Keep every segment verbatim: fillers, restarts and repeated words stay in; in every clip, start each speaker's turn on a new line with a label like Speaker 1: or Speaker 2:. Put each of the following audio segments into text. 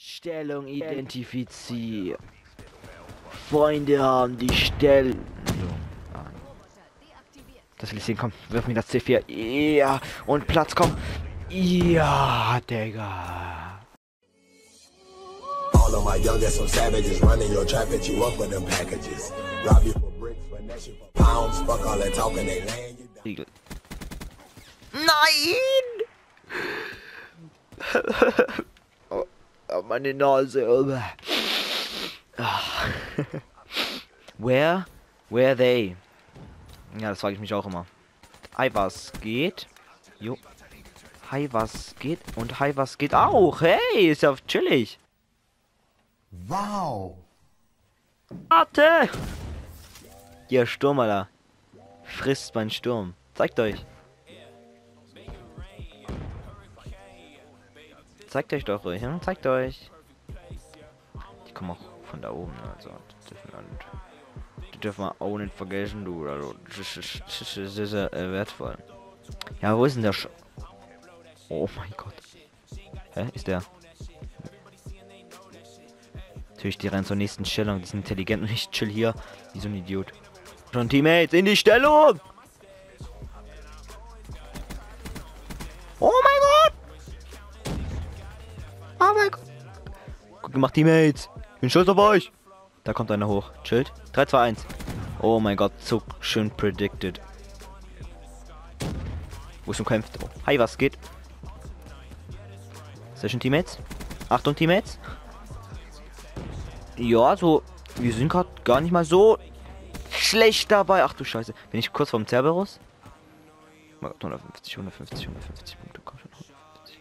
Speaker 1: Stellung identifiziert. Freunde haben die Stellung. Das will ich sehen, komm, wirf mir das C vier. Ja, und Platz, komm. Ja, Digga.
Speaker 2: All of my youngest some savages running your trap at you up with them packages. Rob you for bricks, finesse you for pounds. Fuck all that talking, they laying you down.
Speaker 1: Riegel. Nein! Oh, oh, meine Nase. Ah. Where? Where are they? Ja, das frage ich mich auch immer. Hi, was geht? Jo. Hi, was geht? Und hi, was geht auch? Hey, ist ja chillig.
Speaker 2: Wow.
Speaker 1: Warte! Ihr Sturm, Alter. Frisst mein Sturm. Zeigt euch. Zeigt euch doch ruhig, hm? Zeigt euch. Die kommen auch von da oben, ne? Also, das dürfen wir nicht, das dürfen wir auch nicht vergessen, du. Also, das ist, das ist, das ist äh, wertvoll. Ja, wo ist denn der Sch... Oh mein Gott. Hä? Ist der... Natürlich, die rennen zur nächsten Stellung. Die sind intelligent und ich chill hier wie so ein Idiot. Schon Teammates, in die Stellung! Oh mein Gott! Oh mein Gott! Gut gemacht, Teammates! Ich bin stolz auf euch! Da kommt einer hoch. Chillt. drei, zwei, eins. Oh mein Gott, so schön predicted. Wo ist du kämpft? Oh. Hi, was geht? Session Teammates? Achtung, Teammates! Ja, so, wir sind gerade gar nicht mal so schlecht dabei. Ach du Scheiße. Bin ich kurz vorm Cerberus? hundertfünfzig, hundertfünfzig, hundertfünfzig Punkte. Komm schon, hundertfünfzig.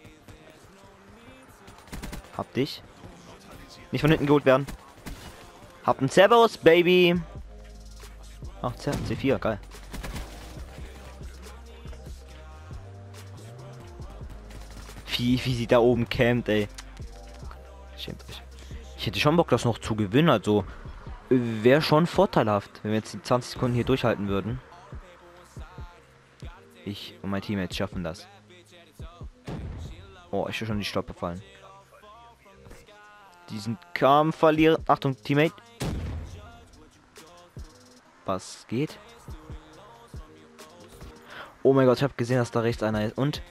Speaker 1: Hab dich. Nicht von hinten geholt werden. Hab einen Cerberus, Baby. Ach, C vier, geil. Wie, wie sie da oben campt, ey. Schämt euch. Ich hätte schon Bock, das noch zu gewinnen, also wäre schon vorteilhaft, wenn wir jetzt die zwanzig Sekunden hier durchhalten würden. Ich und mein Teammates schaffen das. Oh, ich will schon die Stoppe fallen. Diesen Kampf verlieren. Achtung, Teammate. Was geht? Oh mein Gott, ich habe gesehen, dass da rechts einer ist. Und?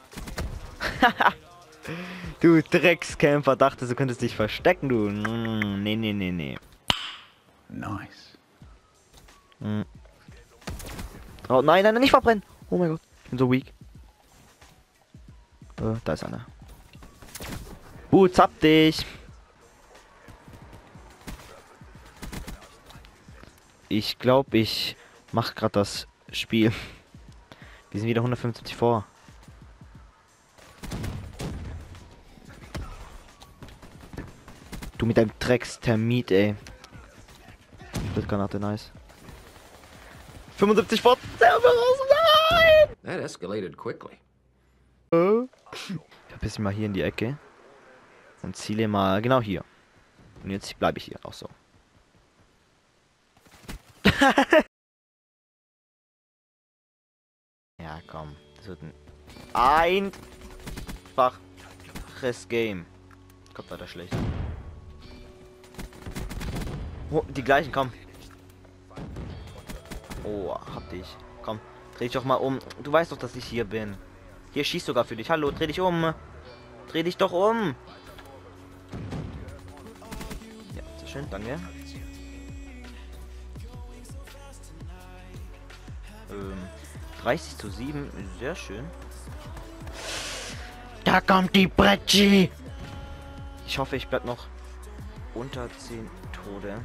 Speaker 1: Du Dreckskämpfer, dachtest du könntest dich verstecken, du. Nee, nee, nee, nee.
Speaker 2: Nice.
Speaker 1: Hm. Oh nein, nein, nicht verbrennen. Oh mein Gott, ich bin so weak. Äh, da ist einer. Hut, zapp dich. Ich glaube, ich mache gerade das Spiel. Wir sind wieder hundertfünfzig vor. Du mit deinem Dreckstermit, ey. Splittgranate, nice. fünfundsiebzig vor Cerberus, nein!
Speaker 3: That escalated quickly.
Speaker 1: Ich verpiss mich mal hier in die Ecke. Und ziele mal genau hier. Und jetzt bleibe ich hier auch so. Ja, komm. Das wird ein einfaches Game. Kommt weiter schlecht. Oh, die gleichen, komm. Oh, hab dich. Komm, dreh dich doch mal um. Du weißt doch, dass ich hier bin. Hier schießt sogar für dich. Hallo, dreh dich um. Dreh dich doch um. Ja, sehr schön, danke. Ähm, dreißig zu sieben, sehr schön. Da kommt die Bretschi. Ich hoffe, ich bleib noch unter zehn Tode.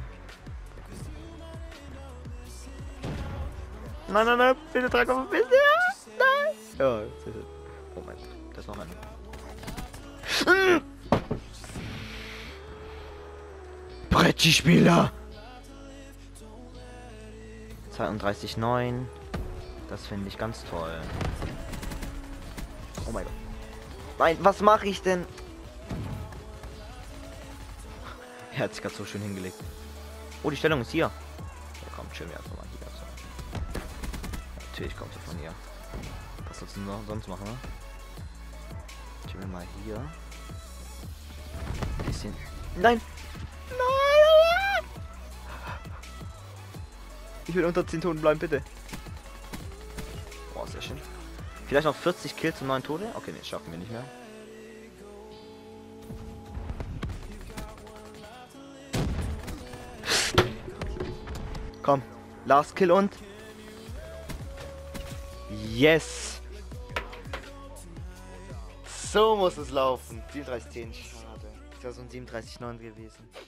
Speaker 1: Nein, nein, nein, bitte trag auf ein bisschen. Nein. Ja, Moment, da ist noch ein. Mm. Bretschi-Spieler. zweiunddreißig neun. Das finde ich ganz toll. Oh mein Gott. Nein, was mache ich denn? Er hat sich gerade so schön hingelegt. Oh, die Stellung ist hier. Ja, komm, chill mir einfach mal hier. So. Natürlich kommt sie von hier. Was sollst du noch sonst machen, ne? Chill mir mal hier. Ist ziehen. Nein! Nein! Ich will unter zehn Toten bleiben, bitte. Boah, sehr schön. Vielleicht noch vierzig Kills und neun Tode? Okay, nee, schaffen wir nicht mehr. Komm, last Kill und... Yes! So muss es laufen. siebenunddreißig zehn, schade. Das wäre so ein siebenunddreißig neun gewesen.